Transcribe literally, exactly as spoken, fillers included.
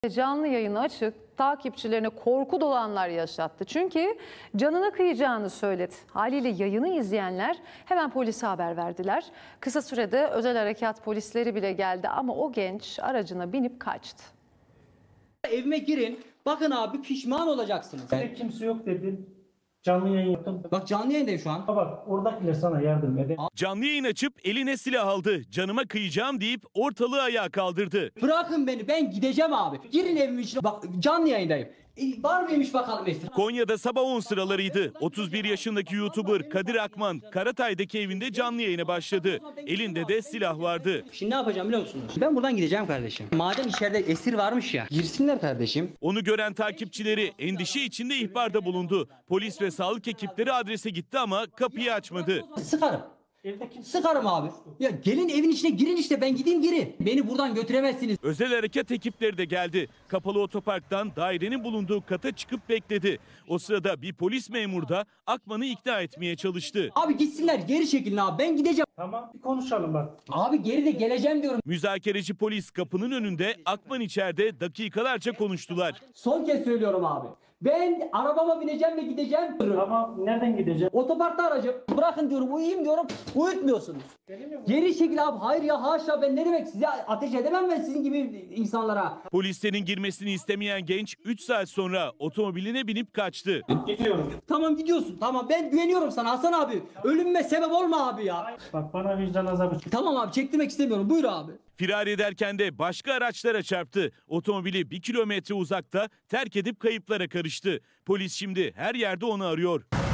Canlı yayını açık, takipçilerine korku dolanlar yaşattı. Çünkü canına kıyacağını söyledi. Haliyle yayını izleyenler hemen polise haber verdiler. Kısa sürede özel harekat polisleri bile geldi ama o genç aracına binip kaçtı. Evime girin. Bakın abi, pişman olacaksınız. Sen kimse yok dedin. Canlı yayın yaptım. Bak canlı yayındayım şu an. Bak oradakiler sana yardım eder. Canlı yayın açıp eline silah aldı. Canıma kıyacağım deyip ortalığı ayağa kaldırdı. Bırakın beni, ben gideceğim abi. Girin evimin içine. Bak canlı yayındayım. E, var mıymış bakalım Esra? Konya'da sabah on sıralarıydı. otuz bir yaşındaki YouTuber Kadir Akman Karatay'daki evinde canlı yayına başladı. Elinde de silah vardı. Şimdi ne yapacağım biliyor musunuz? Ben buradan gideceğim kardeşim. Madem içeride esir varmış ya. Girsinler kardeşim. Onu gören takipçileri endişe içinde ihbarda bulundu. Polis ve sağlık ekipleri adrese gitti ama kapıyı açmadı. Sıkarım. Evde kimse Sıkarım abi. Ya gelin evin içine girin işte, ben gideyim geri. Beni buradan götüremezsiniz. Özel harekat ekipleri de geldi. Kapalı otoparktan dairenin bulunduğu kata çıkıp bekledi. O sırada bir polis memuru da Akman'ı ikna etmeye çalıştı. Abi gitsinler, geri çekilin abi, ben gideceğim. Tamam, bir konuşalım bak. Abi geri de geleceğim diyorum. Müzakereci polis kapının önünde, Akman içeride dakikalarca konuştular. Son kez söylüyorum abi. Ben arabama bineceğim ve gideceğim. Ama nereden gideceğim? Otoparkta aracım. Bırakın diyorum, uyuyayım diyorum. Uyutmuyorsunuz. Geri çekil abi. Hayır ya, haşa, ben ne demek, size ateş edemem ben sizin gibi insanlara. Polislerin girmesini istemeyen genç üç saat sonra otomobiline binip kaçtı. Gidiyorum. Tamam gidiyorsun. Tamam, ben güveniyorum sana Hasan abi. Ölümüme sebep olma abi ya. Bak bana vicdan azabı çık. Tamam abi, çektirmek istemiyorum. Buyur abi. Firar ederken de başka araçlara çarptı. Otomobili bir kilometre uzakta terk edip kayıplara karıştı. Polis şimdi her yerde onu arıyor.